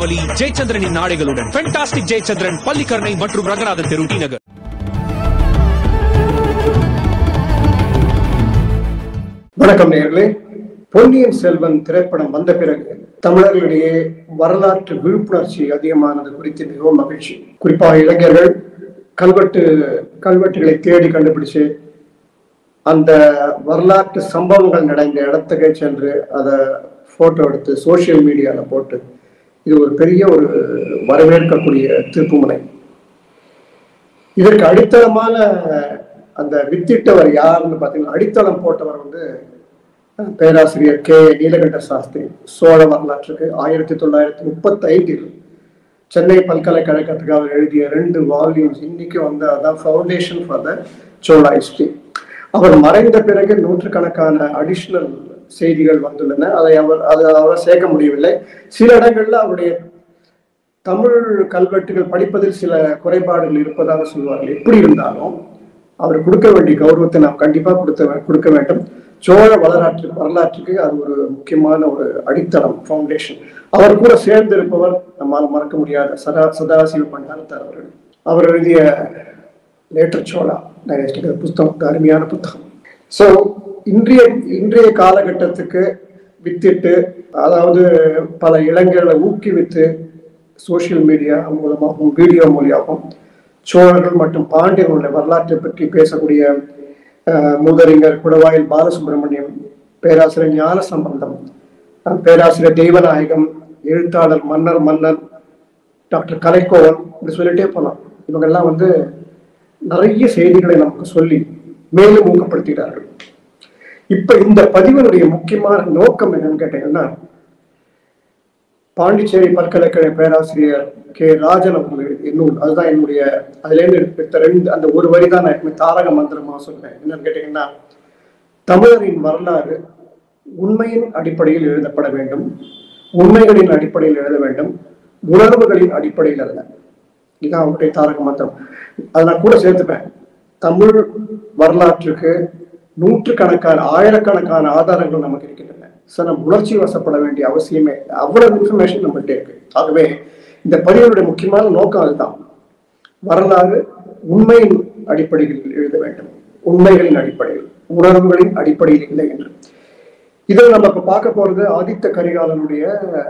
தீபாவளி ஜெயச்சந்திரனின் நாடைகளுடன் ஃபேண்டாஸ்டிக் ஜெயச்சந்திரன் பள்ளிக்கரணை மற்றும் ரங்கநாதன் தெரு டி நகர். வணக்கம் நேயர்களே. பொன்னியின் செல்வன் திரைப்படம் வந்த பிறகு தமிழர்களிடையே வரலாற்று விழிப்புணர்ச்சி அதிகமானது குறித்து மிகவும் மகிழ்ச்சி. குறிப்பாக இளைஞர்கள் கல்வெட்டுகளை தேடி கண்டுபிடிச்சு அந்த வரலாற்று சம்பவங்கள் நடந்த இடத்துக்கே சென்று அதை போட்டோ எடுத்து சோசியல் மீடியால போட்டு இது ஒரு பெரிய ஒரு வரவேற்கக்கூடிய திருப்புமுனை. இதற்கு அடித்தளமான அந்த வித்திட்டவர் யாருன்னு பார்த்தீங்கன்னா, அடித்தளம் போட்டவர் பேராசிரியர் கே நீலகண்ட சாஸ்திரி. சோழ வரலாற்றுக்கு 1935 சென்னை பல்கலைக்கழகத்துக்கு அவர் எழுதிய 2 வால்யூம்ஸ் இன்னைக்கு அதான் foundation for the Chola history. அவர் மறைந்த பிறகு நூற்றுக்கணக்கான அடிஷனல் செய்திகள் வந்துள்ளன. அவரை சேர்க்க முடியவில்லை. சில இடங்கள்ல அவருடைய தமிழ் கல்வெட்டுகள் படிப்பதில் சில குறைபாடுகள் இருப்பதாக சொல்வார்கள். எப்படி இருந்தாலும் அவர் கொடுக்க வேண்டிய கௌரவத்தை நாம் கண்டிப்பா கொடுக்க வேண்டும். சோழ வரலாற்றுக்கு அது ஒரு முக்கியமான ஒரு அடித்தளம், ஃபவுண்டேஷன். அவர் கூட சேர்ந்து இருப்பவர் நம்மால் மறக்க முடியாத சதாசிவ பண்டாரத்தார் அவர்கள். அவர் எழுதிய லேட்டர் சோழா புத்தகம் அருமையான புத்தகம். ஸோ இன்றைய காலகட்டத்துக்கு வித்திட்டு, அதாவது பல இளைஞர்களை ஊக்குவித்து சோசியல் மீடியா மூலமாகவும் வீடியோ மூலியாகவும் சோழர்கள் மற்றும் பாண்டியர்களுடைய வரலாற்றை பற்றி பேசக்கூடிய மூதறிஞர் குடவாயில் பாலசுப்ரமணியம், பேராசிரியர் ஞான சம்பந்தம், பேராசிரியர் தெய்வநாயகம், எழுத்தாளர் மன்னர் டாக்டர் கலைக்கோவன், இப்படி சொல்லிட்டே போகலாம். இவங்கெல்லாம் நிறைய செய்திகளை நமக்கு சொல்லி மேலும் ஊக்கப்படுத்துகிறார்கள். இப்ப இந்த பதிவினுடைய முக்கியமான நோக்கம் என்னன்னு கேட்டீங்கன்னா, பாண்டிச்சேரி பல்கலைக்கழக பேராசிரியர் கே ராஜன் அவர்கள் நூல், அதுதான் என்னுடைய அதுலேருந்து எடுத்த அந்த ஒரு வரி தான் நான் தாரக மந்திரமா சொல்றேன். என்னன்னு கேட்டீங்கன்னா, தமிழரின் வரலாறு உண்மையின் அடிப்படையில் எழுதப்பட வேண்டும், உண்மைகளின் அடிப்படையில் எழுத வேண்டும், உணர்வுகளின் அடிப்படையில் அல்ல. இதுதான் அவருடைய தாரக மந்திரம். அதை நான் கூட சேர்த்துப்பேன். தமிழ் வரலாற்றுக்கு நூற்றுக்கணக்கான ஆயிரக்கணக்கான ஆதாரங்கள் நமக்கு இருக்கின்றன. சார், நம்ம உணர்ச்சி வசப்பட வேண்டிய அவசியமே, அவ்வளவு இன்ஃபர்மேஷன் நம்மகிட்ட இருக்கு. ஆகவே இந்த பதிவுடைய முக்கியமான நோக்கம் அதுதான். வரலாறு உண்மையின் அடிப்படையில் எழுத வேண்டும், உண்மைகளின் அடிப்படையில், உணர்வுகளின் அடிப்படையில் இல்லை என்று. இதில் நம்ம இப்ப பார்க்க போறது ஆதித்த கரிகாலனுடைய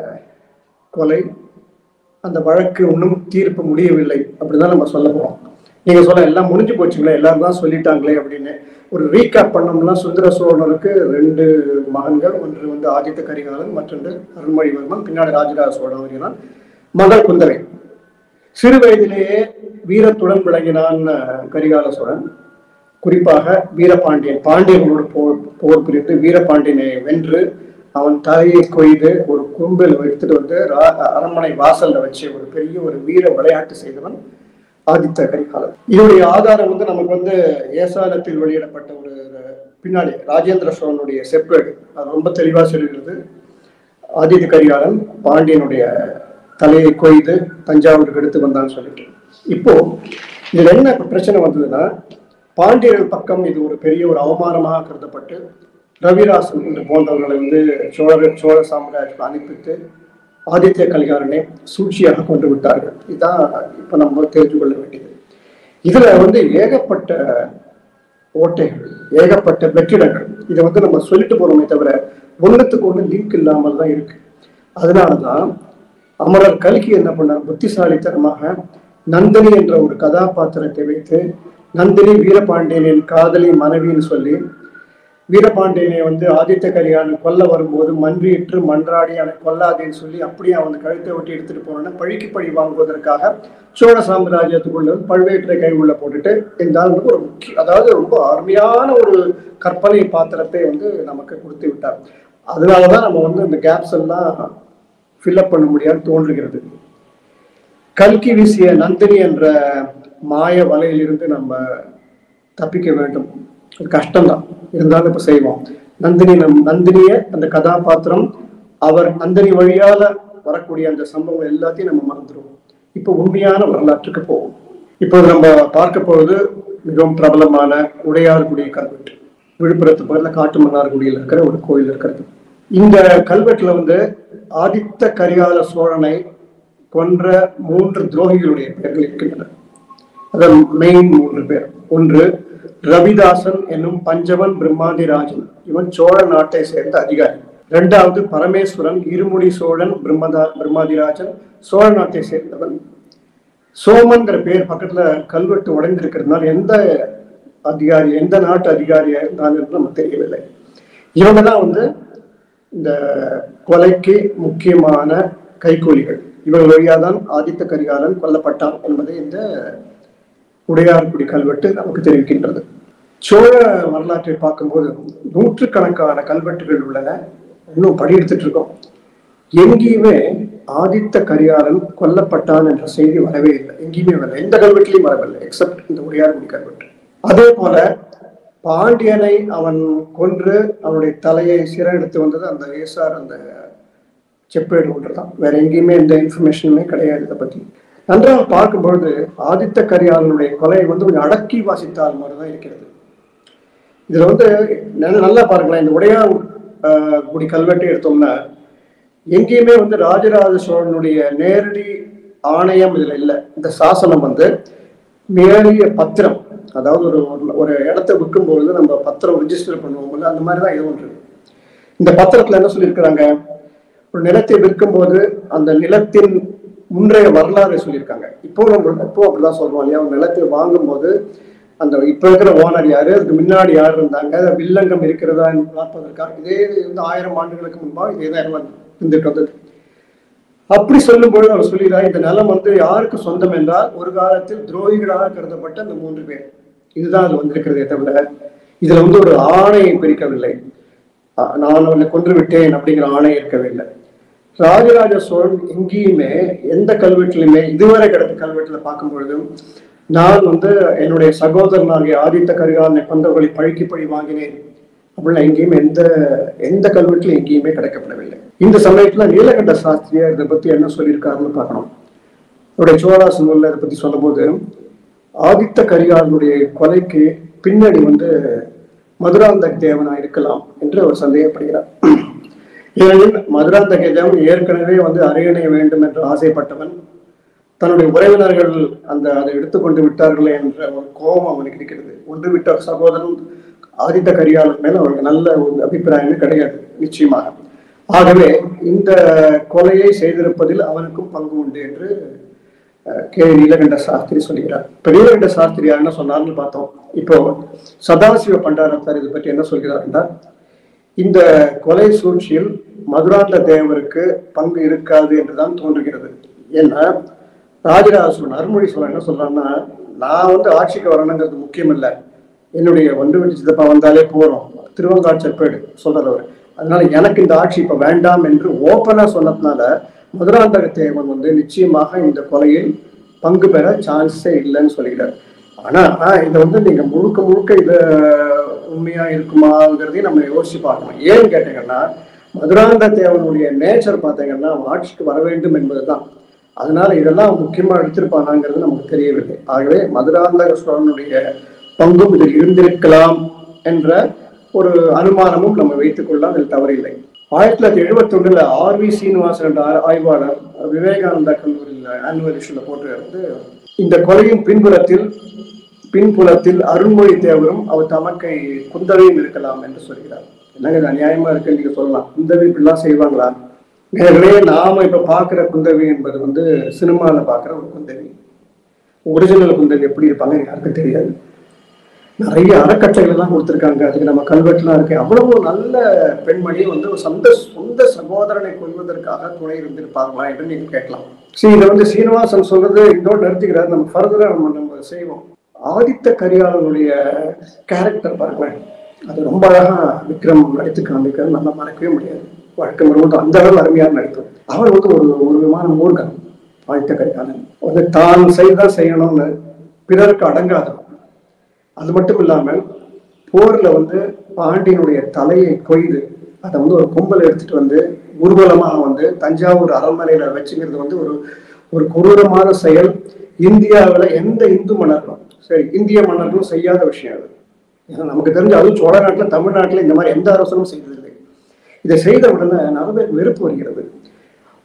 கொலை. அந்த வழக்கு இன்னும் தீர்ப்பு முடியவில்லை அப்படிதான் நம்ம சொல்ல போறோம். நீங்க சொல்ல எல்லாம் முடிஞ்சு போச்சுங்களே, எல்லாரும் தான் சொல்லிட்டாங்களே அப்படின்னு ஒரு ரீகேப் பண்ணோம்னா, சுந்தர சோழனுக்கு 2 மகன்கள், ஒன்று ஆதித்த கரிகாலன், மற்றொன்று அருண்மொழிவர்மன், பின்னாடி ராஜராஜ சோழன் வருகிறான், மகள் குந்தவை. சிறு வயதிலேயே வீரத்துடன் விளங்கினான் கரிகால சோழன். குறிப்பாக பாண்டியர்களோடு போர் புரிந்து வீரபாண்டியனை வென்று அவன் தலையை கொய்து ஒரு கும்பில் எடுத்துட்டு அரண்மனை வாசல்ல வச்சு ஒரு பெரிய ஒரு வீர விளையாட்டு செய்தவன் ஆதித்த கரிகாலன். இதனுடைய ஆதாரம் நமக்கு ஏசாலத்தில் வெளியிடப்பட்ட ஒரு பின்னாடி ராஜேந்திர சோழனுடைய செப்பேடு. அது ரொம்ப தெளிவா சொல்லுகிறது. ஆதித்த கரிகாலன் பாண்டியனுடைய தலையை கொய்து தஞ்சாவூருக்கு எடுத்து வந்தான்னு சொல்லிட்டு. இப்போ இதுல என்ன பிரச்சனை வந்ததுன்னா, பாண்டியர்கள் பக்கம் இது ஒரு பெரிய ஒரு அவமானமாக கருதப்பட்டு ரவிராசன் என்று போன்றவர்களை சோழ சாம்ராஜ்யத்தை அனுப்பித்து ஆதித்ய கரிகாலனை சூழ்ச்சியாக கொண்டு விட்டார்கள். இதுதான் இப்ப நம்ம தெரிந்து கொள்ள வேண்டியது. இதுல ஏகப்பட்ட ஓட்டைகள், ஏகப்பட்ட வெற்றிடங்கள். இதை நம்ம சொல்லிட்டு போறோமே தவிர ஒன்றுத்துக்கு ஒன்று லிங்க் இல்லாமல் தான் இருக்கு. அதனாலதான் அமரர் கல்கி என்ன பண்ணார், புத்திசாலித்தனமாக நந்தினி என்ற ஒரு கதாபாத்திரத்தை வைத்து, நந்தினி வீரபாண்டியனின் காதலி மனைவின்னு சொல்லி, வீரபாண்டியனை ஆதித்த கரிகாலன் கொல்ல வரும்போது மன்றியிட்டு மன்றாடி அவனை கொல்லாதேன்னு சொல்லி அப்படியே அவனை கழுத்தை ஒட்டி எடுத்துட்டு போனோன்னா பழிக்கு பழி வாங்குவதற்காக சோழ சாம்ராஜ்யத்துக்குள்ள பழுவேற்றை கை உள்ள போட்டுட்டு இந்த ஒரு அதாவது ரொம்ப அருமையான ஒரு கற்பனை பாத்திரத்தை நமக்கு கொடுத்து விட்டார். அதனாலதான் நம்ம இந்த கேப்ஸ் எல்லாம் ஃபில்அப் பண்ண முடியாது தோன்றுகிறது. கல்கி வீசிய நந்தினி என்ற மாய வலையிலிருந்து நம்ம தப்பிக்க வேண்டும். கஷ்டம்தான், இருந்தாலும் இப்ப செய்வோம். நந்தினிய அந்த கதாபாத்திரம், அவர் நந்தினி வழியால வரக்கூடிய அந்த சம்பவம் எல்லாத்தையும் நம்ம மறந்துடுவோம். இப்ப உண்மையான வரலாற்றுக்கு போவோம். இப்போது நம்ம பார்க்க போவது மிகவும் பிரபலமான உடையார்குடி கல்வெட்டு. விழுப்புரத்து பக்கத்துல காட்டுமன்னார்குடியில் இருக்கிற ஒரு கோயில் இருக்கிறது. இந்த கல்வெட்டுல ஆதித்த கரிகால சோழனை கொன்ற 3 துரோகிகளுடைய பெயர்கள் இருக்கின்றன. அதான் மெயின் 3 பேர். ஒன்று ரவிதாசன் என்னும் பஞ்சவன் பிரம்மாதிராஜன், இவன் சோழ நாட்டை சேர்ந்த அதிகாரி. இரண்டாவது பரமேஸ்வரன் இருமுடி சோழன் பிரம்மாதிராஜன், சோழ நாட்டை சேர்ந்தவன். சோமன்கிற பேர் பக்கத்துல கல்வெட்டு உடைந்திருக்கிறதுனால எந்த நாட்டு அதிகாரியா இருந்தாலும் நமக்கு தெரியவில்லை. இவங்க தான் இந்த கொலைக்கு முக்கியமான கைகூலிகள். இவர்கள் வழியாதான் ஆதித்த கரிகாலன் கொல்லப்பட்டான் என்பதை இந்த உடையார்குடி கல்வெட்டு நமக்கு தெரிவிக்கின்றது. சோழ வரலாற்றை பார்க்கும்போது நூற்றுக்கணக்கான கல்வெட்டுகள் உள்ளன. இன்னும் படியெடுத்துட்டு இருக்கோம். எங்கேயுமே ஆதித்த கரிகாலன் கொல்லப்பட்டான் என்ற செய்தி வரவே இல்லை. எங்கேயுமே வரல, எந்த கல்வெட்டிலையும் வரவில்லை, எக்ஸப்ட் இந்த உடையார்குடி கல்வெட்டு. அதே போல பாண்டியனை அவன் கொன்று அவனுடைய தலையை எடுத்து வந்தது அந்த ஏசார் அந்த செப்பேடு ஒன்றுதான். வேற எங்கேயுமே எந்த இன்ஃபர்மேஷனுமே கிடையாது. இதை பத்தி நன்றாக பார்க்கும்பொழுது ஆதித்த கரிகாலனுடைய கொலை கொஞ்சம் அடக்கி வாசித்தால் மாதிரிதான் இருக்கிறது. இதுல நல்லா பாருங்களேன். இந்த உடையார் குடி கல்வெட்டை எடுத்தோம்னா எங்கேயுமே ராஜராஜ சோழனுடைய நேரடி ஆணையம் இதுல இல்லை. இந்த சாசனம் மேலிய பத்திரம், அதாவது ஒரு இடத்தை விற்கும்போது நம்ம பத்திரம் ரிஜிஸ்டர் பண்ணுவோம், அந்த மாதிரிதான் இது ஒன்று. இந்த பத்திரத்துல என்ன சொல்லியிருக்கிறாங்க, ஒரு நிலத்தை விற்கும் போது அந்த நிலத்தின் முன்றைய வரலாறு சொல்லியிருக்காங்க. இப்போ அப்படிதான் சொல்றோம் இல்லையா, ஒரு நிலத்தை வாங்கும் போது அந்த இப்ப இருக்கிற ஓனர் யாரு, அதுக்கு முன்னாடி யார் இருந்தாங்க, வில்லங்கம் இருக்கிறதா என்று பார்ப்பதற்காக இதே 1000 ஆண்டுகளுக்கு முன்பாக இதேதான் இருந்துட்டு வந்தது. அப்படி சொல்லும்போது அவர் சொல்லிடுறார், இந்த நிலம் யாருக்கு சொந்தம் என்றால் ஒரு காலத்தில் துரோகிகளாக கருதப்பட்ட அந்த 3 பேர். இதுதான் அது வந்திருக்கிறதே தவிர இதுல ஒரு ஆணையை பிரிக்கவில்லை. நான் அவனை கொன்று விட்டேன் அப்படிங்கிற ஆணை இருக்கவில்லை. ராஜராஜ சோழன் எங்கேயுமே எந்த கல்வெட்டிலுமே இதுவரை கிடைத்த கல்வெட்டுல பார்க்கும் பொழுதும் நான் என்னுடைய சகோதரனாகிய ஆதித்த கரிகாலனை கொண்டவர்களை பழிக்கு பழி வாங்கினேன் அப்படின்னா எங்கேயுமே எந்த கல்வெட்டிலும் எங்கேயுமே கிடைக்கப்படவில்லை. இந்த சமயத்துல நீலகண்ட சாஸ்திரியார் இதை பத்தி என்ன சொல்லியிருக்காருன்னு பார்க்கணும். அவருடைய சோழாசன் நூல்ல இதை பத்தி சொல்லும் போது ஆதித்த கரிகாலனுடைய கொலைக்கு பின்னாடி மதுராந்தக தேவனா இருக்கலாம் என்று அவர் சந்தேகப்படுகிறார். ஏனெனில் மதுராந்தக தேவன் ஏற்கனவே அரியணை வேண்டும் என்று ஆசைப்பட்டவன். தன்னுடைய உறவினர்கள் அதை எடுத்துக்கொண்டு விட்டார்களே என்ற ஒரு கோபம் அவனுக்கு இருக்கிறது. ஒன்று விட்ட சகோதரன் ஆதித்த கரிகாலன் மேல அவருக்கு நல்ல ஒரு அபிப்பிராயமே கிடையாது நிச்சயமாக. ஆகவே இந்த கொலையை செய்திருப்பதில் அவனுக்கும் பங்கு உண்டு என்று நீலகண்ட சாஸ்திரி சொல்கிறார். இப்ப நீலகண்ட சாஸ்திரி என்ன சொன்னார்னு பார்த்தோம். இப்போ சதாசிவ பண்டாரத்தார் இதை பற்றி என்ன சொல்கிறார் என்றால், இந்த கொலை சூழ்ச்சியில் மதுராந்த தேவருக்கு பங்கு இருக்காது என்றுதான் தோன்றுகிறது. ஏன்னா ராஜராஜ சோழன் அருள்மொழி சோழன் என்ன சொல்றான்னா, நான் ஆட்சிக்கு வரணுங்கிறது முக்கியம் இல்லை, என்னுடைய வீட்டு சித்தப்பா வந்தாலே போறோம், திருவங்காட்சற்பேடு சொல்றவர், அதனால எனக்கு இந்த ஆட்சி இப்ப வேண்டாம் என்று ஓப்பனா சொன்னதுனால மதுராந்தக தேவன் நிச்சயமாக இந்த கொலையில் பங்கு பெற சான்ஸே இல்லைன்னு சொல்லிக்கிறார். ஆனா இதை நீங்க முழுக்க இத உண்மையா இருக்குமாங்கிறதையும் நம்ம யோசிச்சு பார்க்கணும். ஏன்னு கேட்டீங்கன்னா மதுராந்தக தேவனுடைய நேச்சர் பார்த்தீங்கன்னா ஆட்சிக்கு வர வேண்டும் என்பதுதான். அதனால இதெல்லாம் முக்கியமா எடுத்திருப்பானாங்கிறது நமக்கு தெரியவில்லை. ஆகவே மதுராந்தக சோழனுடைய பங்கும் இதில் இருந்திருக்கலாம் என்ற ஒரு அனுமானமும் நம்ம வைத்துக் கொள்ள அதில் தவறில்லை. 1971 ஆர்வி சீனிவாசன் என்ற ஆய்வாளர் விவேகானந்தா கல்லூரியில் ஆனுவல் இஷ்யூல போட்டு இந்த கொலையும் பின்புலத்தில் அருண்மொழி தேவரும் அவர் தமக்கை குந்தவையும் இருக்கலாம் என்று சொல்கிறார். என்னங்க இது அநியாயமா இருக்கு நீங்க சொல்லலாம், குந்தவை இப்படிலாம் செய்வாங்களா? எனவே நாம இப்ப பாக்குற குந்தவி என்பது சினிமால பாக்குற ஒரு குந்தவி. ஒரிஜினல் குந்தவி எப்படி இருப்பாங்க யாருக்கும் தெரியாது. நிறைய அறக்கட்டளைகள் எல்லாம் கொடுத்துருக்காங்க, அதுக்கு நம்ம கல்வெட்டுலாம் இருக்கு. அவ்வளவு நல்ல பெண்மணி சொந்த சகோதரனை கொள்வதற்காக துணை இருந்திருப்பாங்களா என்று நீங்க கேட்கலாம். இதை சீனிவாசன் சொல்றது இதோடு நிறுத்திக்கிறார். நம்ம ஃபர்தரா நம்ம செய்வோம். ஆதித்த கரிகாலனுடைய கேரக்டர் பாருங்களேன், அது ரொம்ப அழகா விக்ரம் நடித்து காமிக்கிறது, நம்ம மறக்கவே முடியாது. வழக்கம் வரும்போது அந்த அளவு அருமையான நடிப்பு. அவர் ஒரு விமான மூர்க்கன் ஆதித்த கரிகாலன். தான் செய்தான் செய்யணும்னு பிறருக்கு அடங்காதவன். அது மட்டும் இல்லாமல் போர்ல பாண்டியனுடைய தலையை கொய்து அதை ஒரு கும்பல் எடுத்துட்டு ஊர்வலமாக தஞ்சாவூர் அரண்மனையில வச்சுக்கிறது ஒரு கொடூரமான செயல். இந்தியாவில எந்த இந்து மன்னர்களும் சரி இந்திய மன்னர்களும் செய்யாத விஷயம் அது. ஏன்னா நமக்கு தெரிஞ்ச அதுவும் சோழ நாட்டுல தமிழ்நாட்டுல இந்த மாதிரி எந்த அரசனும் செய்ததில்லை. இதை செய்த உடனே நிறைய பேருக்கு வெறுப்பு வருகிறது.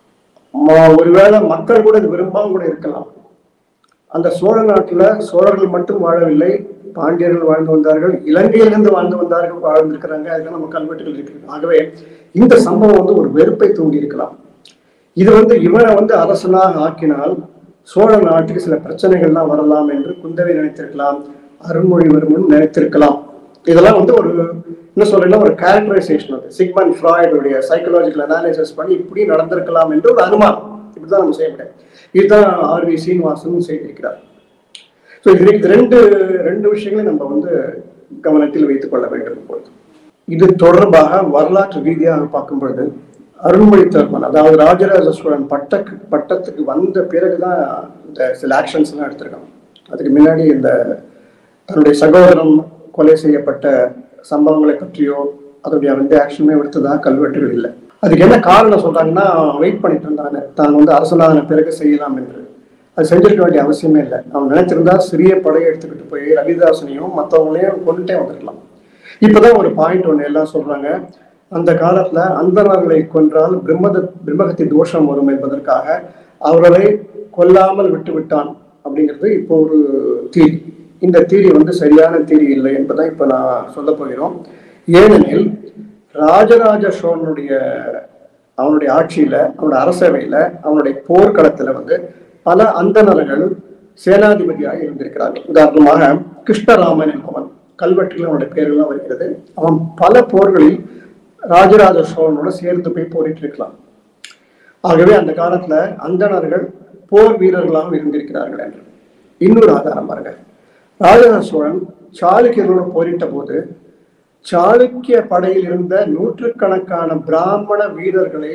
ஒருவேளை மக்கள் கூட இது விரும்பாம கூட இருக்கலாம். அந்த சோழ நாட்டுல சோழர்கள் மட்டும் வாழவில்லை, பாண்டியர்கள் வாழ்ந்து வந்தார்கள், இலங்கையிலிருந்து வாழ்ந்து வந்தார்கள் வாழ்ந்திருக்கிறாங்க. அதுக்கு நம்ம கல்வெட்டுகள் இருக்கு. ஆகவே இந்த சம்பவம் வந்து ஒரு வெறுப்பை தூண்டி இருக்கலாம். இது இவனை அரசனாக ஆக்கினால் சோழ நாட்டுக்கு சில பிரச்சனைகள்லாம் வரலாம் என்று குந்தவை நினைத்திருக்கலாம், அருண்மொழிவர்மன் நினைத்திருக்கலாம். இதெல்லாம் ஒரு என்ன சொல்றேன்னா ஒரு கேரக்டரைசேஷன், அது சிக்மண்ட் ஃப்ராய்டுடைய சைக்கலாஜிக்கல் அனாலிசிஸ் பண்ணி இப்படி நடந்திருக்கலாம் என்று ஒரு அனுமானம். இப்படிதான் நம்ம செய்ய முடியாது. இதுதான் ஆர்.வி. சீனிவாசன் செய்திருக்கிறார். ஸோ இது ரெண்டு விஷயங்களையும் நம்ம கவனத்தில் வைத்துக் கொள்ள வேண்டும். இப்பொழுது இது தொடர்பாக வரலாற்று ரீதியாக பார்க்கும் பொழுது அருண்மொழிவர்மன், அதாவது ராஜராஜ சோழன் பட்டத்துக்கு வந்த பிறகுதான் இந்த சில ஆக்ஷன்ஸ் எல்லாம் எடுத்திருக்காங்க. அதுக்கு முன்னாடி இந்த தன்னுடைய சகோதரன் கொலை செய்யப்பட்ட சம்பவங்களை பற்றியோ அதோடைய ஆக்ஷனுமே எடுத்ததாக கல்வெட்டுகள் இல்லை. அதுக்கு என்ன காரணம் சொல்றாங்கன்னா, வெயிட் பண்ணிட்டு இருந்தாங்க தான் அரசனான பிறகு செய்யலாம் என்று. அது செஞ்சிருக்க வேண்டிய அவசியமே இல்லை. அவன் நினைச்சிருந்தா சிறிய படையை எடுத்துக்கிட்டு போய் ரவிதாசனையும் மற்றவங்களையும் கொண்டுட்டே வந்திருக்கலாம். இப்பதான் ஒரு பாயிண்ட் ஒன்று எல்லாம் சொல்றாங்க, அந்த காலத்துல அந்தணர்களை கொன்றால் பிரம்மகத்தி தோஷம் வரும் என்பதற்காக அவர்களை கொல்லாமல் விட்டு விட்டான் அப்படிங்கிறது இப்போ ஒரு தீரி. இந்த தீரி சரியான தீரி இல்லை என்பதை இப்ப நான் சொல்ல போகிறோம். ஏனெனில் ராஜராஜ சோழனுடைய அவனுடைய ஆட்சியில, அவனுடைய அரசவையில, அவனுடைய போர்க்களத்துல பல அந்தணர்கள் சேனாதிபதியாக இருந்திருக்கிறார்கள். உதாரணமாக கிருஷ்ணராமன் என்பவன், கல்வெட்டில் அவனுடைய பெயர்கள்லாம் வருகிறது. அவன் பல போர்களில் ராஜராஜ சோழனோட சேர்ந்து போய் போரிட்டு இருக்கலாம். ஆகவே அந்த காலத்துல அந்தணர்கள் போர் வீரர்களாக இருந்திருக்கிறார்கள் என்று இன்னொரு ஆதாரம் பாருங்க. ராஜராஜ சோழன் சாளுக்கியர்களோடு போரிட்ட போது சாளுக்கிய படையில் இருந்த நூற்றுக்கணக்கான பிராமண வீரர்களை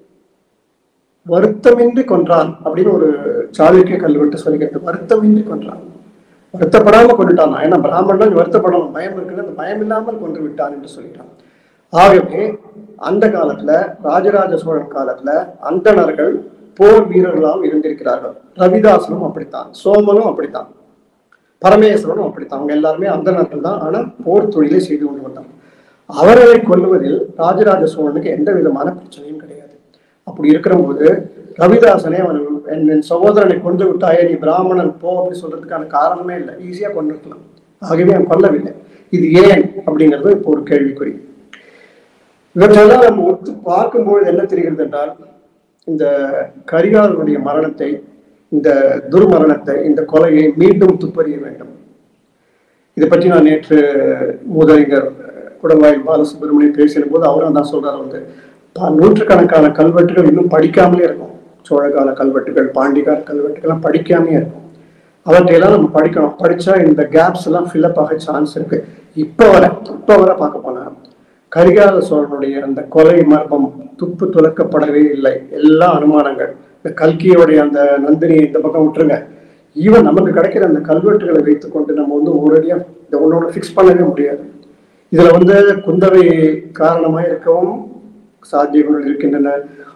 வருத்தமின்றி கொன்றான் அப்படின்னு ஒரு சாளுக்கிய கல்வெட்டு சொல்லிக்கிறது. வருத்தமின்றி கொன்றான், வருத்தப்படாம கொண்டுட்டான். ஏன்னா பிராமணன் வருத்தப்படணும், பயம் இருக்குன்னு அந்த பயம் இல்லாமல் கொன்று விட்டான் என்று சொல்லிட்டான். ஆகவே அந்த காலத்துல ராஜராஜ சோழன் காலத்துல அந்தணர்கள் போர் வீரர்களாகவும் இருந்திருக்கிறார்கள். ரவிதாசனும் அப்படித்தான், சோமனும் அப்படித்தான், பரமேஸ்வரனும் அப்படித்தான். அவங்க எல்லாருமே அந்தணர்கள் தான். ஆனா போர் தொழிலை செய்து கொண்டு வந்தாங்க. அவர்களை கொல்லுவதில் ராஜராஜ சோழனுக்கு எந்த விதமான பிரச்சனையும் கிடையாது. அப்படி இருக்கிற போது ரவிதாசனே அவன் என் சகோதரனை கொண்டு விட்டாயே, நீ பிராமணன் போ அப்படின்னு சொல்றதுக்கான காரணமே இல்லை, ஈஸியா கொண்டு இருக்கலாம். ஆகவே அவன் கொல்லவில்லை. இது ஏன் அப்படிங்கிறது இப்போ ஒரு கேள்விக்குறி. இவற்றெல்லாம் நம்ம ஒத்து பார்க்கும்போது என்ன தெரிகிறது என்றால், இந்த கரிகாலனுடைய மரணத்தை, இந்த துர்மரணத்தை, இந்த கொலையை மீண்டும் துப்பறிய வேண்டும். இதை பற்றி நான் நேற்று மூதறிஞர் குடவாயில் பாலசுப்ரமணியம் பேசின போது அவரும் தான் சொல்றாரு, நூற்றுக்கணக்கான கல்வெட்டுகள் இன்னும் படிக்காமலே இருக்கும். சோழகால கல்வெட்டுகள், பாண்டிகால கல்வெட்டுகள்லாம் படிக்காமே இருக்கும். அவற்றையெல்லாம் நம்ம படிக்கணும். படிச்சா இந்த கேப்ஸ் எல்லாம் ஃபில்அப் ஆக சான்ஸ் இருக்கு. இப்ப வர பார்க்க போனா கரிகால சோழனுடைய அந்த கொலை மர்மம் துப்பு துலக்கப்படவே இல்லை. எல்லா அனுமானங்கள், இந்த கல்கியோடைய அந்த நந்தினி இந்த பக்கம் விட்டுருங்க, ஈவன் நமக்கு கிடைக்கிற அந்த கல்வெட்டுகளை வைத்துக்கொண்டு நம்ம ஒரேடியா இந்த ஒன்னொன்னு ஃபிக்ஸ் பண்ணவே முடியாது. இதுல குந்தவை காரணமாக இருக்கவும் சாத்தியங்கள் இருக்கின்றன.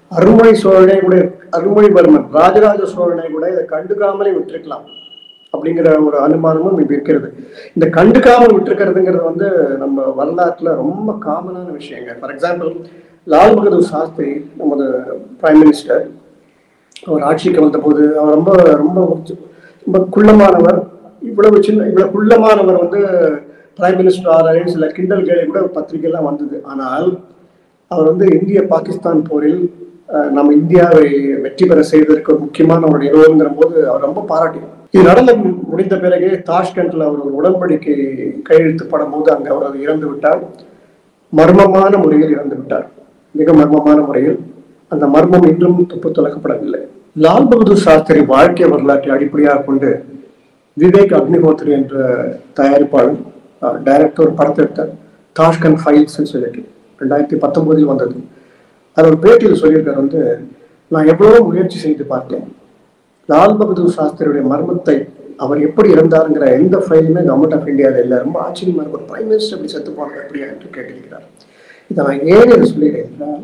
அருண்மொழிவர்மன் ராஜராஜ சோழனை கூட இதை கண்டுக்காமலே விட்டுருக்கலாம் அப்படிங்கிற ஒரு அனுமானமும் இப்ப இருக்கிறது. இந்த கண்டுக்காமல் விட்டுருக்கிறதுங்கிறது நம்ம வரலாற்றுல ரொம்ப காமனான விஷயங்க. ஃபார் எக்ஸாம்பிள், லால் பகதூர் சாஸ்திரி, நமது பிரைம் மினிஸ்டர், அவர் ஆட்சிக்கு வந்த போது அவர் ரொம்ப ரொம்ப ரொம்ப குள்ளமானவர். இவ்வளவு குள்ளமானவர் பிரைம் மினிஸ்டர் ஆறாயிரம் சில கிண்டல்களை கூட பத்திரிகைலாம் வந்தது. ஆனால் அவர் இந்திய பாகிஸ்தான் போரில் நம்ம இந்தியாவை வெற்றி பெற செய்வதற்கு ஒரு முக்கியமான ஒரு நிறுவனங்கிற போது அவர் ரொம்ப பாராட்டினார். இது நடந்து முடிந்த பிறகு தாஷ்கண்ட்ல அவர் ஒரு உடன்படிக்கை கையெழுத்துப்படும் போது அங்க அவர் இறந்து விட்டார். மர்மமான முறையில் இறந்து விட்டார், மிக மர்மமான முறையில். அந்த மர்மம் இன்றும் துப்பு துலக்கப்படவில்லை. லால் பகதூர் சாஸ்திரி வாழ்க்கை வரலாற்றை அடிப்படையாக கொண்டு விவேக் அக்னிஹோத்ரி என்ற தயாரிப்பாளர் டைரக்டர் படத்தை எடுத்தார், தாஷ்கண்ட் ஃபைல்ஸ் சொல்லிட்டு 2019 வந்தது. அது ஒரு பேட்டியில் சொல்லியிருக்காரு, நான் எவ்வளவோ முயற்சி செய்து பார்த்தேன், லால் பகதூர் சாஸ்திரியுடைய மர்மத்தை, அவர் எப்படி இறந்தாருங்கிற எந்த ஃபைலுமே கவர்மெண்ட் ஆஃப் இந்தியாவில் இல்லை. ரொம்ப ஆச்சரியமா இருக்கும், ஒரு பிரைம் மினிஸ்டர் அப்படி செத்து போனார் அப்படியா என்று கேட்டிருக்கிறார். இதை நான் ஏன் இதை சொல்லிடுறேன் என்றால்,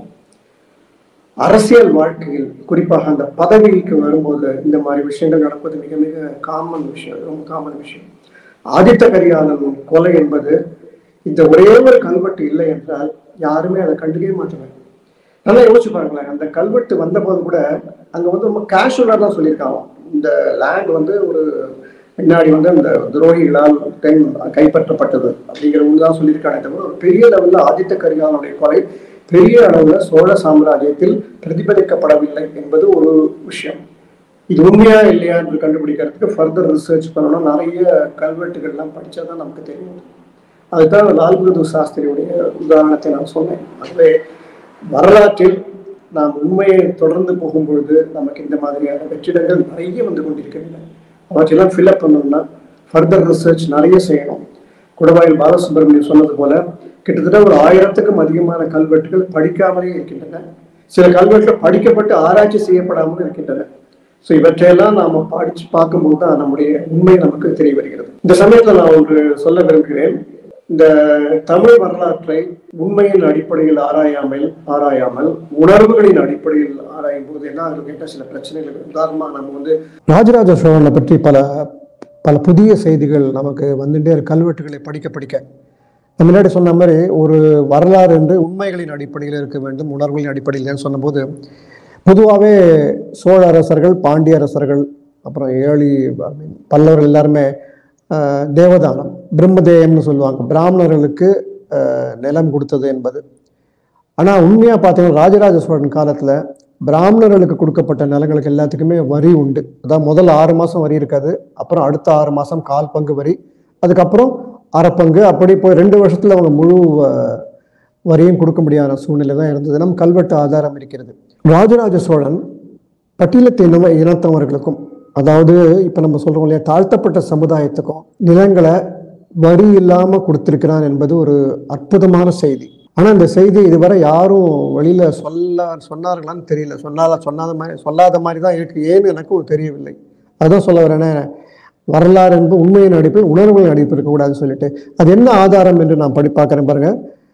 அரசியல் வாழ்க்கையில் குறிப்பாக அந்த பதவிக்கு வரும்போது இந்த மாதிரி விஷயங்கள் நடப்பது மிக மிக காமன் விஷயம், ரொம்ப காமன் விஷயம். ஆதித்த கரிகாலன் கொலை என்பது இந்த ஒரே ஒரு கல்வெட்டு இல்லை என்றால் யாருமே அதை கண்டுக்கவே மாட்டாங்க. நல்லா யோசிச்சு பாருங்களேன். அந்த கல்வெட்டு வந்த போது கூட அங்க வந்து ரொம்ப கேஷுவலா தான் சொல்லியிருக்காங்க. இந்த லேண்ட் வந்து ஒரு பின்னாடி வந்து அந்த துரோகிகளால் கைப்பற்றப்பட்டது அப்படிங்கிற ஒண்ணுதான் சொல்லியிருக்காங்க. தவிர ஒரு பெரிய லெவல்ல ஆதித்த கரிகாலனுடைய கொலை பெரிய அளவுல சோழ சாம்ராஜ்யத்தில் பிரதிபலிக்கப்படவில்லை என்பது ஒரு விஷயம். இது உண்மையா இல்லையா என்று கண்டுபிடிக்கிறதுக்கு ஃபர்தர் ரிசர்ச் பண்ணணும். நிறைய கல்வெட்டுகள்லாம் படிச்சாதான் நமக்கு தெரியும். அதுதான் லால் பகதூர் சாஸ்திரியுடைய உதாரணத்தை நான் சொன்னேன். அதுவே வரலாற்றில் நாம் உண்மையை தொடர்ந்து போகும்பொழுது நமக்கு இந்த மாதிரியான வெற்றிடங்கள் நிறைய வந்து கொண்டிருக்கின்றன. அவற்றெல்லாம் ஃபில்அப் பண்ணணும்னா ஃபர்தர் ரிசர்ச் நிறைய செய்யணும். குடவாயில் பாலசுப்ரமணியம் சொன்னது போல கிட்டத்தட்ட ஒரு 1000க்கும் அதிகமான கல்வெட்டுகள் படிக்காமலே இருக்கின்றன. சில கல்வெட்டுகள் படிக்கப்பட்டு ஆராய்ச்சி செய்யப்படாமல் இருக்கின்றன. ஸோ இவற்றையெல்லாம் நாம படிச்சு பார்க்கும்போது தான் நம்முடைய உண்மை நமக்கு தெரிய வருகிறது. இந்த சமயத்துல நான் ஒன்று சொல்ல விரும்புகிறேன். இந்த தமிழ் வரலாற்றை உண்மையின் அடிப்படையில் ஆராயாமல் உணர்வுகளின் அடிப்படையில் ஆராயும் போது என்ன கேட்ட சில பிரச்சனைகள். உதாரணமா நம்ம வந்து ராஜராஜ சோழனை பற்றி பல பல புதிய செய்திகள் நமக்கு வந்துட்டே கல்வெட்டுகளை படிக்க நம்ம முன்னாடி சொன்ன மாதிரி ஒரு வரலாறு என்று உண்மைகளின் அடிப்படையில் இருக்க வேண்டும், உணர்வுகளின் அடிப்படையில் சொன்னபோது பொதுவாகவே சோழ அரசர்கள், பாண்டிய அரசர்கள், அப்புறம் பல்லவர்கள் எல்லாருமே தேவதானம், பிரம்மதேயம்னு சொல்லுவாங்க, பிராமணர்களுக்கு நிலம் கொடுத்தது என்பது. ஆனால் உண்மையாக பார்த்தீங்கன்னா ராஜராஜ சோழன் காலத்தில் பிராமணர்களுக்கு கொடுக்கப்பட்ட நிலங்களுக்கு எல்லாத்துக்குமே வரி உண்டு. அதான் முதல் 6 மாதம் வரி இருக்காது, அப்புறம் அடுத்த 6 மாதம் 1/4 பங்கு வரி, அதுக்கப்புறம் அரை பங்கு, அப்படி போய் 2 வருஷத்துல அவங்க முழு வரியும் கொடுக்க முடியாத சூழ்நிலை தான் இருந்தது. நம் கல்வெட்டு ஆதாரம் இருக்கிறது. ராஜராஜ சோழன் பட்டியலத்து இனத்தவர்களுக்கும், அதாவது இப்ப நம்ம சொல்றோம் இல்லையா, தாழ்த்தப்பட்ட சமுதாயத்துக்கும் நிலங்களை வரி இல்லாம கொடுத்திருக்கிறான் என்பது ஒரு அற்புதமான செய்தி. ஆனா இந்த செய்தி இதுவரை யாரும் வெளியில சொன்னார்களான்னு தெரியல. சொல்லாத மாதிரி தான் இருக்கு. ஏன்னு எனக்கு தெரியவில்லை. அதுதான் சொல்ல வரேன்னா, வரலாறு என்பது உண்மையின் அடிப்பில் உணர்வுகளின் அடிப்பில் இருக்கக்கூடாதுன்னு சொல்லிட்டு அது என்ன ஆதாரம் என்று நான் பார்க்கிறேன் பாருங்க.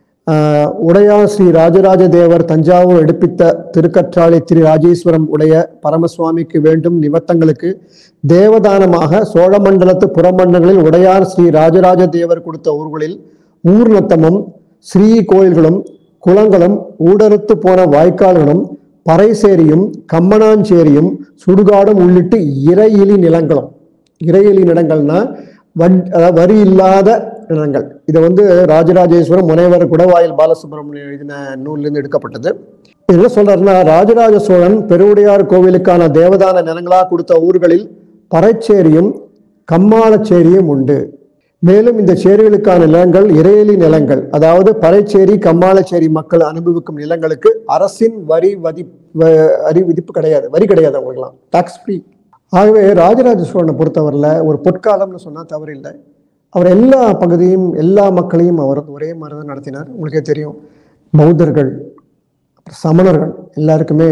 உடையார் ஸ்ரீ ராஜராஜ தேவர் தஞ்சாவூர் எடுப்பித்த திருக்கற்றாழை திரு ராஜேஸ்வரம் உடைய பரமசுவாமிக்கு வேண்டும் நிவத்தங்களுக்கு தேவதானமாக சோழமண்டலத்து புறமண்டலங்களில் உடையார் ஸ்ரீ ராஜராஜ தேவர் கொடுத்த ஊர்களில் ஊர்நத்தமும் ஸ்ரீ கோயில்களும் குளங்களும் ஊடறுத்து போன வாய்க்கால்களும் பறைசேரியும் கம்மனாஞ்சேரியும் சுடுகாடும் உள்ளிட்டு இறையிலி நிலங்கள்னா வரி இல்லாத நிலங்கள். இதை வந்து ராஜராஜேஸ்வரம் முனைவர் குடவாயில் பாலசுப்ரமணியம் எழுதின நூலிலிருந்து எடுக்கப்பட்டது. என்ன சொல்றாருன்னா, ராஜராஜ சோழன் பெருவுடையார் கோவிலுக்கான தேவதான நிலங்களா கொடுத்த ஊர்களில் பறைச்சேரியும் கம்மாளச்சேரியும் உண்டு. மேலும் இந்த சேரிகளுக்கான நிலங்கள் இறையலி நிலங்கள், அதாவது பறைச்சேரி கம்மாளச்சேரி மக்கள் அனுபவிக்கும் நிலங்களுக்கு அரசின் வரி விதிப்பு கிடையாது, வரி கிடையாது, அவங்களுக்குலாம் டாக்ஸ் ஃப்ரீ. ஆகவே ராஜராஜ சோழனை பொறுத்தவரையில் ஒரு பொற்காலம்னு சொன்னால் தவறில்லை. அவர் எல்லா பகுதியும் எல்லா மக்களையும் அவர் ஒரே மாதிரி தான் நடத்தினார். உங்களுக்கே தெரியும், பௌத்தர்கள், சமணர்கள் எல்லாருக்குமே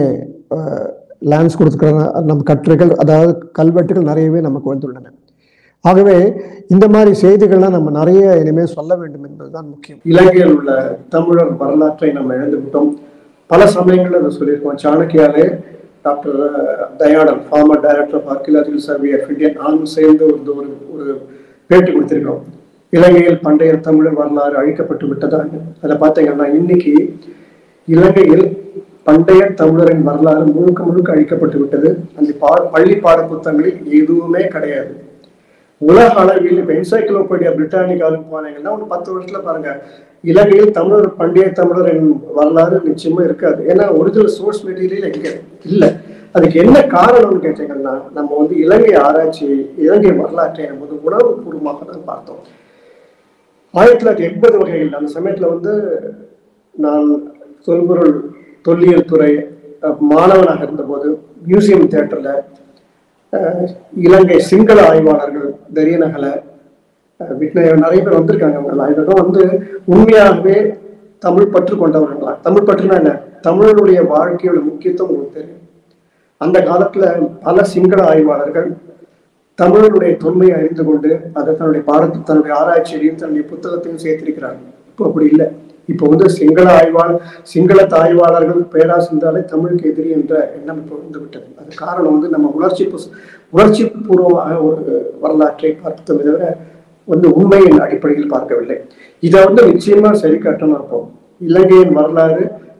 லேண்ட்ஸ் கொடுத்துக்கிற நம்ம கட்டுரைகள், அதாவது கல்வெட்டுகள் நிறையவே நமக்கு வந்துள்ளன. ஆகவே இந்த மாதிரி செய்திகள்லாம் நம்ம நிறைய இனிமேல் சொல்ல வேண்டும் என்பதுதான் முக்கியம். இலங்கையில் உள்ள தமிழர் வரலாற்றை நம்ம இழந்துவிட்டோம். பல சமயங்கள் அதை சொல்லியிருக்கோம். சாணக்கியாலே doctor Dayanand, former director of archaeological survey of India, நானும் சேர்ந்து ஒரு பேட்டி கொடுத்திருக்கோம். இலங்கையில் பண்டைய தமிழர் வரலாறு அழிக்கப்பட்டு விட்டதாக. அதை பார்த்தீங்கன்னா இன்னைக்கு இலங்கையில் பண்டைய தமிழரின் வரலாறு முழுக்க அழிக்கப்பட்டு விட்டது. அந்த பள்ளி பாட புத்தகங்களில் எதுவுமே கிடையாது. உலக அளவில் இப்ப என்சைக்ளோபீடியா பிரிட்டானிக்காவுக்கு போனீங்கன்னா ஒரு 10 வருஷத்துல பாருங்க, இலங்கையில் பண்டைய தமிழரின் வரலாறு நிச்சயமா இருக்காது. ஏன்னா ஒரிஜினல் சோர்ஸ் மெட்டீரியல் எங்க இல்லை. அதுக்கு என்ன காரணம்னு கேட்டீங்கன்னா, நம்ம வந்து இலங்கை ஆராய்ச்சியை, இலங்கை வரலாற்றை நம்ம உணர்வு பூர்வமாக தான் பார்த்தோம். 1980 வகையில் அந்த சமயத்துல வந்து நான் தொல்பொருள் தொல்லியல் துறை மாணவனாக இருந்தபோது மியூசியம் தியேட்டர்ல இலங்கை சிங்கள ஆய்வாளர்கள் தெரியநகல நிறைய பேர் வந்திருக்காங்க. அவங்க ஆய்வகம் வந்து உண்மையாகவே தமிழ் பற்று கொண்டவர்களா. தமிழ் பற்றுனா என்ன? தமிழருடைய வாழ்க்கையோட முக்கியத்துவம் உங்களுக்கு தெரியும். அந்த காலத்துல பல சிங்கள ஆய்வாளர்கள் தமிழருடைய தொன்மையை அறிந்து கொண்டு அதை தன்னுடைய ஆராய்ச்சியையும் தன்னுடைய புத்தகத்தையும் சேர்த்திருக்கிறாங்க. இப்போ அப்படி இல்லை. இப்போ வந்து சிங்கள ஆய்வாளர்கள் பேராசிரியர்களே தமிழுக்கு எதிரி என்ற எண்ணம் இப்போ வந்து விட்டது. அது காரணம் வந்து நம்ம உணர்ச்சி பூர்வமாக ஒரு வரலாற்றை பார்த்தோமே தவிர வந்து உண்மையின் அடிப்படையில் பார்க்கவில்லை. இதை வந்து நிச்சயமா சரி காட்டணும். இருப்போம். இலங்கையின் வரலாறு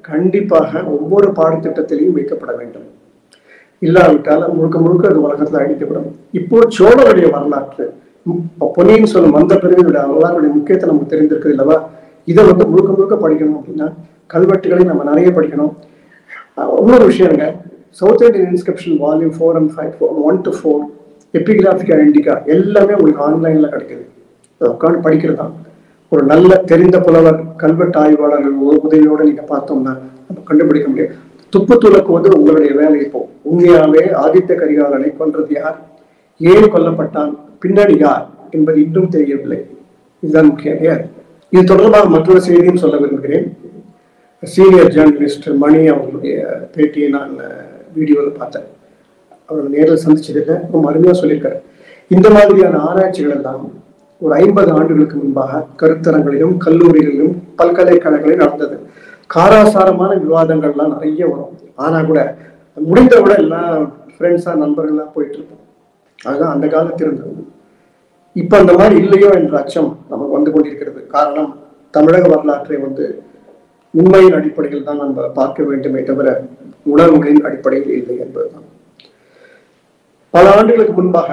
கண்டிப்பாக ஒவ்வொரு பாடத்திட்டத்திலையும் வைக்கப்பட வேண்டும். இல்லாவிட்டால் முழுக்க முழுக்க அது உலகத்தில் அழிக்கப்படும். இப்போ சோழருடைய வரலாற்று, பொன்னியின் செல்வன் வந்த பிறகு வரலாற்றுடைய முக்கியத்தை நமக்கு தெரிந்திருக்குது இல்லவா? இதை முழுக்க முழுக்க படிக்கணும் அப்படின்னா கல்வெட்டுகளை நம்ம நிறைய படிக்கணும். இன்னொரு விஷயங்க, south Indian inscription volume 4 and 5, 1 to 4, Epigraphia Indica எல்லாமே உங்களுக்கு ஆன்லைன்ல கிடைக்குது. உட்காந்து படிக்கிறது தான். ஒரு நல்ல தெரிந்த புலவர் கல்வெட்டு ஆய்வாளர்கள் உதவியோட நீங்க பார்த்தோம்னா நம்ம கண்டுபிடிக்க முடியும். துப்பு துலக்குவது உங்களுடைய வேலை. இப்போ உண்மையாவே ஆதித்த கரிகாலனை கொன்றது யார், ஏன் கொல்லப்பட்டான், பின்னாடி யார் என்பது இன்னும் தெரியவில்லை. இதுதான் முக்கியம். இது தொடர்பாக மற்றொரு செய்தியும் சொல்ல விரும்புகிறேன். சீனியர் ஜேர்னலிஸ்ட் மணி அவர்களுடைய பேட்டியை நான் வீடியோவில் பார்த்தேன். அவர் நேரில் சந்திச்சதில்லை, ரொம்ப அருமையாக சொல்லியிருக்காரு. இந்த மாதிரியான ஆராய்ச்சிகள் எல்லாம் ஒரு 50 ஆண்டுகளுக்கு முன்பாக கருத்தரங்களிலும் கல்லூரிகளிலும் பல்கலைக்கழகங்களிலும் நடந்தது. காராசாரமான விவாதங்கள்லாம் நிறைய வரும். ஆனா கூட முடிந்த விட எல்லாம் ஃப்ரெண்ட்ஸா நண்பர்கள்லாம் போயிட்டு இருப்போம். அதுதான் அந்த காலத்தில் இருந்தது. இப்ப அந்த மாதிரி இல்லையோ என்ற அச்சம் நமக்கு வந்து கொண்டிருக்கிறது. காரணம், தமிழக வரலாற்றை உண்மையின் அடிப்படையில் தான் நம்ம பார்க்க வேண்டுமே தவிர உணர்வுகளின் அடிப்படையில் இல்லை என்பதுதான். பல ஆண்டுகளுக்கு முன்பாக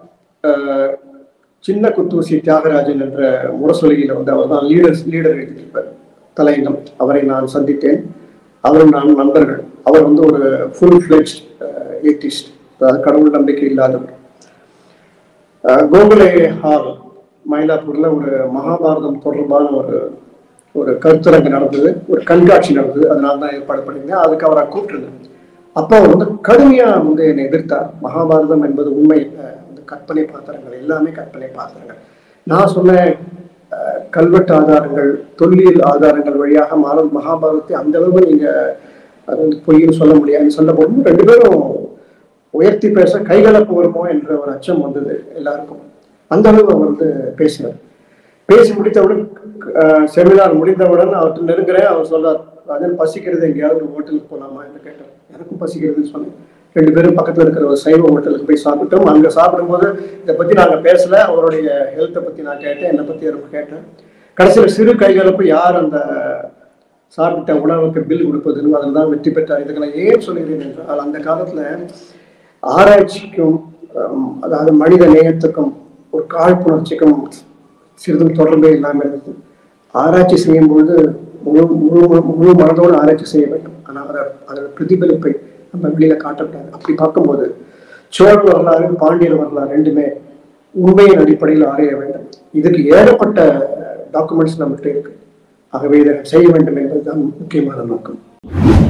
சின்ன குத்தூசி தியாகராஜன் என்ற முரசொலியில் அவர் தான் லீடர் எழுதியிருப்பார் தலையங்கம். அவரை நான் சந்தித்தேன். அவரும் நான் நண்பர்கள். அவர் ஒரு ஃபுல் ஃபிளெஜ்ட் ஏத்திஸ்ட், கடவுள் நம்பிக்கை இல்லாதவர். கோகுலே ஹால் மயிலாப்பூர்ல ஒரு மகாபாரதம் தொடர்பான ஒரு கருத்தரங்கு நடந்தது, ஒரு கண்காட்சி நடந்தது. அதனால தான் ஏற்பாடு பண்ணியிருந்தேன். அதுக்கு அவரை கூப்பிட்டுருந்தேன். அப்போ அவர் கடுமையா என்னை எதிர்த்தார். மகாபாரதம் என்பது உண்மை, கற்பனை பாத்திரங்கள், எல்லாமே கற்பனை பாத்திரங்கள். நான் சொன்னேன், கல்வெட்டு ஆதாரங்கள், தொல்லியல் ஆதாரங்கள் வழியாக மகாபாரதத்தை அந்த அளவு நீங்க பொய்ன்னு சொல்ல முடியாதுன்னு சொன்ன போது 2 பேரும் உயர்த்தி பேச கைகலப்பு வருமோ என்ற ஒரு அச்சம் வந்தது எல்லாருக்கும். அந்த அளவு அவர் பேசினார். பேசி முடித்தவுடன் செமினார் முடிந்தவுடன் அவர்கிட்ட நெருங்குறேன். அவர் சொல்றார், அதன் பசிக்கிறது, எங்கேயாவது ஹோட்டலுக்கு போகலாமா என்று கேட்டார். எனக்கும் பசிக்கிறதுன்னு சொன்னேன். 2 பேரும் பக்கத்துல இருக்கிற ஒரு சைவ ஹோட்டலுக்கு போய் சாப்பிட்டோம். அங்க சாப்பிடும்போது இதை பத்தி நாங்க பேசல. அவருடைய ஹெல்த்தை பத்தி நான் கேட்டேன், என்னை பத்தி அவருக்கு கேட்டேன். கடைசியில் சிறு கைகலப்பு, யார் அந்த சாப்பிட்ட உணவுக்கு பில் கொடுப்பதுன்னு அதில் தான் வெற்றி பெற்றார். இதுக்கு நான் ஏன் சொல்லுகிறேன் என்றால், அந்த காலத்துல ஆராய்ச்சிக்கும் அதாவது மனித நேயத்துக்கும் ஒரு காழ்ப்புணர்ச்சிக்கும் சிறிதும் தொடர்பே இல்லாமல் இருந்தது. ஆராய்ச்சி செய்யும் பொழுது முழு மனதோடு ஆராய்ச்சி செய்ய வேண்டும். ஆனால் அதோட பிரதிபலிப்பை நம்ம வெளியில காட்டக்கூடாது. அப்படி பார்க்கும்போது சோழ வரலாறு, பாண்டியர் வரலாறு ரெண்டுமே உண்மையின் அடிப்படையில் ஆராய வேண்டும். இதுக்கு ஏகப்பட்ட டாக்குமெண்ட்ஸ் நம்மகிட்ட இருக்கு. ஆகவே இதை செய்ய வேண்டும் என்பதுதான் முக்கியமான நோக்கம்.